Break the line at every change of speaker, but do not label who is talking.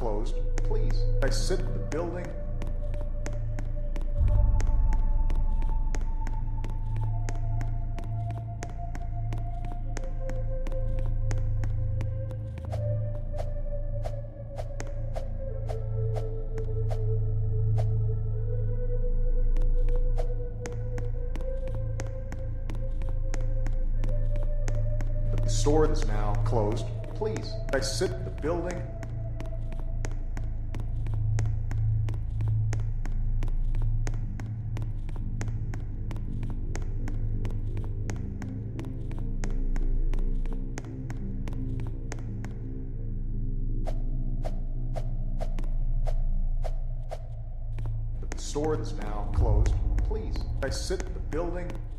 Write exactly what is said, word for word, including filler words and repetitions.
closed, please exit the building. The store is now closed. Please exit the building. The store is now closed. Please exit the building.